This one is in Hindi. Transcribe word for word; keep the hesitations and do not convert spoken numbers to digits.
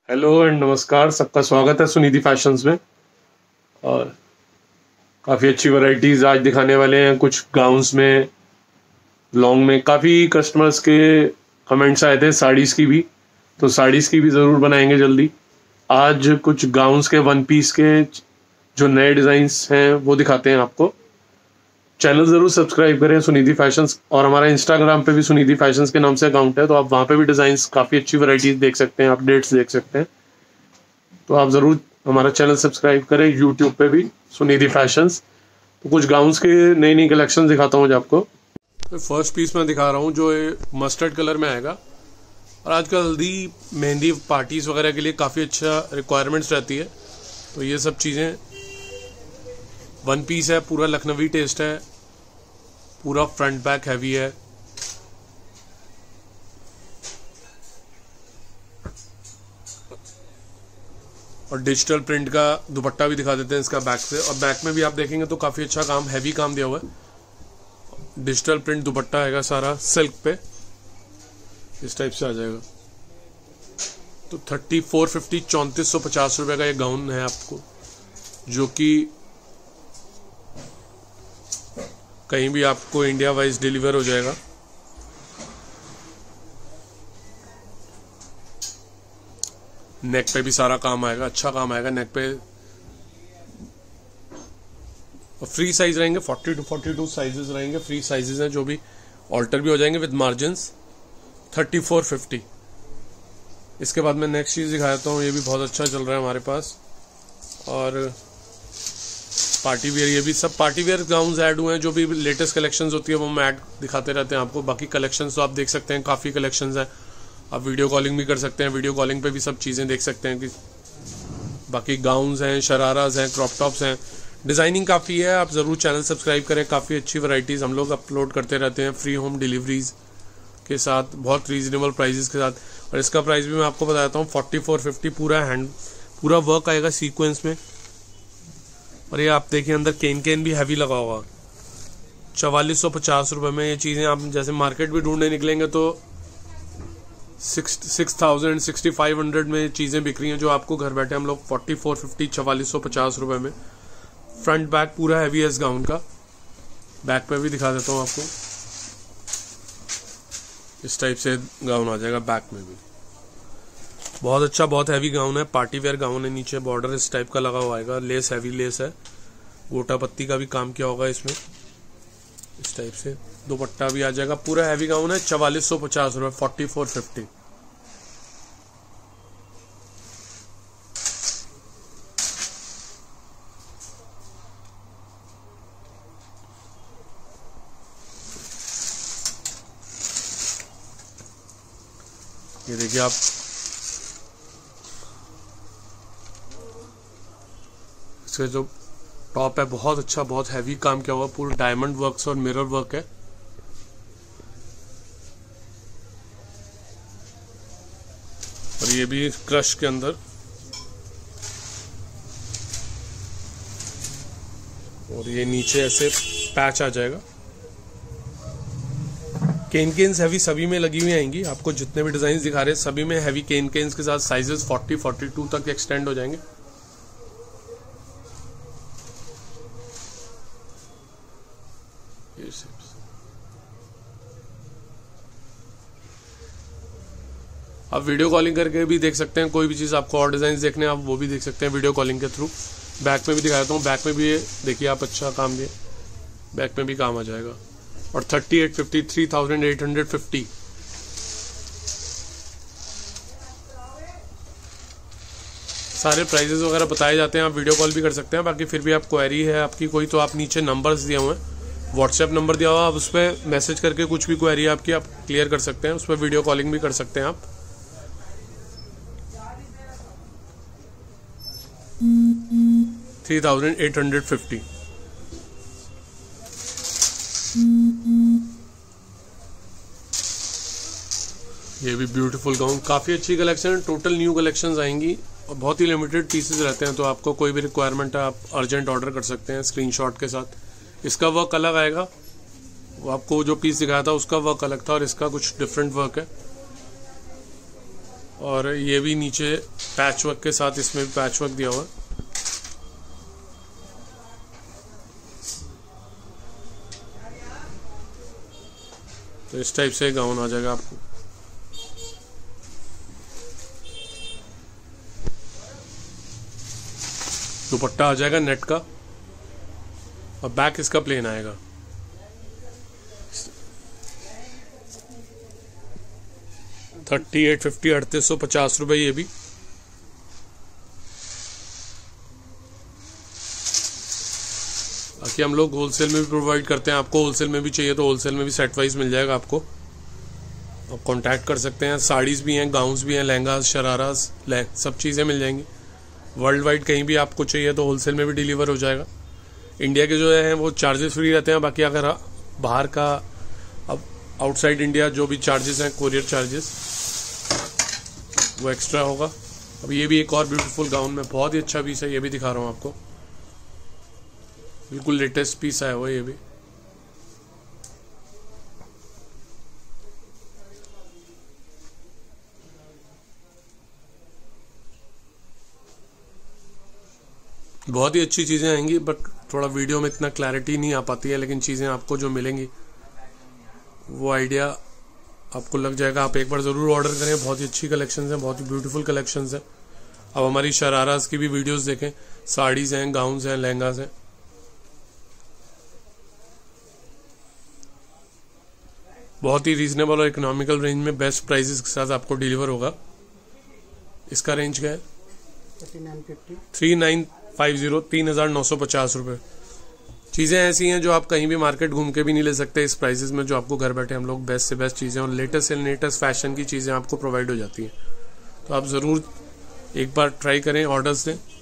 हेलो एंड नमस्कार, सबका स्वागत है सुनिधि फैशंस में। और काफ़ी अच्छी वैरायटीज़ आज दिखाने वाले हैं। कुछ गाउन्स में, लॉन्ग में काफ़ी कस्टमर्स के कमेंट्स आए थे साड़ीज़ की भी, तो साड़ीज़ की भी ज़रूर बनाएंगे जल्दी। आज कुछ गाउन्स के वन पीस के जो नए डिज़ाइंस हैं वो दिखाते हैं आपको। चैनल ज़रूर सब्सक्राइब करें सुनिधि फैशंस, और हमारा इंस्टाग्राम पे भी सुनिधि फैशंस के नाम से अकाउंट है, तो आप वहाँ पे भी डिज़ाइंस काफ़ी अच्छी वैरायटीज़ देख सकते हैं, अपडेट्स देख सकते हैं। तो आप ज़रूर हमारा चैनल सब्सक्राइब करें। यूट्यूब पे भी सुनिधि फैशंस। तो कुछ गाउन्स के नई नई कलेक्शन दिखाता हूँ आपको। तो फर्स्ट पीस मैं दिखा रहा हूँ जो मस्टर्ड कलर में आएगा, और आजकल हल्दी मेहंदी पार्टीज वगैरह के लिए काफ़ी अच्छा रिक्वायरमेंट्स रहती है। तो ये सब चीज़ें वन पीस है, पूरा लखनवी टेस्ट है, पूरा फ्रंट बैक हैवी है। और डिजिटल प्रिंट का दुपट्टा भी दिखा देते हैं इसका बैक से, और बैक में भी आप देखेंगे तो काफ़ी अच्छा काम, हैवी काम दिया हुआ है। डिजिटल प्रिंट दुपट्टा आएगा सारा सिल्क पे, इस टाइप से आ जाएगा। तो थर्टी फोर फिफ्टी चौंतीस सौ पचास रुपये का ये गाउन है आपको, जो कि कहीं भी आपको इंडिया वाइज डिलीवर हो जाएगा। नेक पे भी सारा काम आएगा, अच्छा काम आएगा नेक पे। और फ्री साइज रहेंगे, forty two forty two sizes रहेंगे, फ्री साइजेस हैं जो भी ऑल्टर भी हो जाएंगे with margins. Thirty four fifty. इसके बाद मैं नेक्स्ट चीज दिखाता हूँ, ये भी बहुत अच्छा चल रहा है हमारे पास। और पार्टी वेयर, ये भी सब पार्टी वेयर गाउन्स ऐड हुए हैं। जो भी लेटेस्ट कलेक्शंस होती है वो हम ऐड दिखाते रहते हैं आपको। बाकी कलेक्शंस तो आप देख सकते हैं, काफ़ी कलेक्शंस हैं। आप वीडियो कॉलिंग भी कर सकते हैं, वीडियो कॉलिंग पे भी सब चीज़ें देख सकते हैं कि बाकी गाउन्स हैं, शराराज हैं, क्रॉप टॉप्स हैं, डिज़ाइनिंग काफ़ी है। आप ज़रूर चैनल सब्सक्राइब करें, काफ़ी अच्छी वैरायटीज़ हम लोग अपलोड करते रहते हैं, फ्री होम डिलीवरीज के साथ, बहुत रीजनेबल प्राइजेस के साथ। और इसका प्राइस भी मैं आपको बताता हूँ, फोर्टी फोर फिफ्टी। पूरा हैंड पूरा वर्क आएगा सीक्वेंस में। और ये आप देखिए अंदर केन केन भी हैवी लगा होगा। चवालीस सौ पचास रुपये में ये चीज़ें आप जैसे मार्केट भी ढूंढने निकलेंगे तो six six thousand sixty five hundred में चीज़ें बिक रही हैं, जो आपको घर बैठे हम लोग फोर्टी फोर फिफ्टी चवालीस सौ पचास रुपये में। फ्रंट बैक पूरा हैवी है इस गाउन का। बैक पे भी दिखा देता हूँ आपको, इस टाइप से गाउन आ जाएगा बैक में भी। बहुत अच्छा, बहुत हैवी गाउन है, पार्टी वेयर गाउन है। नीचे बॉर्डर इस टाइप का लगा हुआ आएगा, लेस हैवी लेस है, गोटा पत्ती का भी काम किया होगा इसमें, इस टाइप से। दुपट्टा भी आ जाएगा, पूरा हैवी गाउन है। चवालीस सौ पचास रुपये, फोर्टी फोर फिफ्टी। ये देखिए आप, इसका जो टॉप है बहुत अच्छा, बहुत हैवी काम किया हुआ, पूरा डायमंड वर्क्स और मिरर वर्क है। और ये भी क्रश के अंदर, और ये नीचे ऐसे पैच आ जाएगा। केन केन्स हैवी सभी में लगी हुई आएंगी आपको, जितने भी डिजाइन दिखा रहे हैं सभी में हैवी केन केन्स के साथ साइजेस फोर्टी फोर्टी टू तक एक्सटेंड हो जाएंगे। आप वीडियो कॉलिंग करके भी देख सकते हैं, कोई भी चीज़ आपको और डिज़ाइन देखने हैं आप वो भी देख सकते हैं वीडियो कॉलिंग के थ्रू। बैक में भी दिखा देता हूँ, बैक में भी ये देखिए आप, अच्छा काम दिए, बैक में भी काम आ जाएगा। और thirty eight fifty, three thousand eight hundred fifty. सारे प्राइजेस वगैरह बताए जाते हैं, आप वीडियो कॉल भी कर सकते हैं। बाकी फिर भी आप क्वेरी है आपकी कोई, तो आप नीचे नंबर्स दिए हुए हैं, व्हाट्सएप नंबर दिया हुआ, आप उस पर मैसेज करके कुछ भी क्वेरी आपकी आप क्लियर कर सकते हैं। उस पर वीडियो कॉलिंग भी कर सकते हैं आप। Three thousand eight hundred fifty. ये भी ब्यूटीफुल गाउन, काफ़ी अच्छी कलेक्शन है। टोटल न्यू कलेक्शंस आएंगी और बहुत ही लिमिटेड पीसेस रहते हैं, तो आपको कोई भी रिक्वायरमेंट है आप अर्जेंट ऑर्डर कर सकते हैं स्क्रीनशॉट के साथ। इसका वर्क अलग आएगा, वो आपको जो पीस दिखाया था उसका वर्क अलग था, और इसका कुछ डिफरेंट वर्क है। और ये भी नीचे पैच वर्क के साथ, इसमें भी पैच वर्क दिया हुआ। तो इस टाइप से गाउन आ जाएगा आपको। दुपट्टा आ जाएगा नेट का और बैक इसका प्लेन आएगा। थर्टी एट फिफ्टी अड़तीस सौ पचास रुपये ये भी। बाकी हम लोग होलसेल में भी प्रोवाइड करते हैं। आपको होलसेल में भी चाहिए तो होलसेल में भी सेट वाइज मिल जाएगा आपको। आप कांटेक्ट कर सकते हैं। साड़ीज भी हैं, गाउन्स भी हैं, लहंगास, शरारास, सब चीज़ें मिल जाएंगी। वर्ल्ड वाइड कहीं भी आपको चाहिए तो होलसेल में भी डिलीवर हो जाएगा। इंडिया के जो है वो चार्जेस फ्री रहते हैं। बाकी अगर बाहर का, अब आउटसाइड इंडिया जो भी चार्जेस हैं, कोरियर चार्जेस, वो एक्स्ट्रा होगा। अब ये भी एक और ब्यूटीफुल गाउन में बहुत ही अच्छा पीस है, ये भी दिखा रहा हूँ आपको। बिल्कुल लेटेस्ट पीस है वो, ये भी। बहुत ही अच्छी चीज़ें आएंगी, बट थोड़ा वीडियो में इतना क्लैरिटी नहीं आ पाती है, लेकिन चीज़ें आपको जो मिलेंगी वो आइडिया आपको लग जाएगा। आप एक बार ज़रूर ऑर्डर करें। बहुत ही अच्छी कलेक्शंस हैं, बहुत ही ब्यूटीफुल कलेक्शंस हैं। अब हमारी शरारास की भी वीडियोस देखें। साड़ीज़ हैं, गाउन्स हैं, लहंगास हैं। बहुत ही रीजनेबल और इकोनॉमिकल रेंज में बेस्ट प्राइसेस के साथ आपको डिलीवर होगा। इसका रेंज क्या है? थ्री नाइन फाइव जीरो तीन हजार नौ सौ पचास रुपये। चीज़ें ऐसी हैं जो आप कहीं भी मार्केट घूम के भी नहीं ले सकते इस प्राइसेस में, जो आपको घर बैठे हम लोग बेस्ट से बेस्ट चीज़ें और लेटेस्ट से लेटेस्ट फैशन की चीज़ें आपको प्रोवाइड हो जाती हैं। तो आप ज़रूर एक बार ट्राई करें, ऑर्डर्स दें।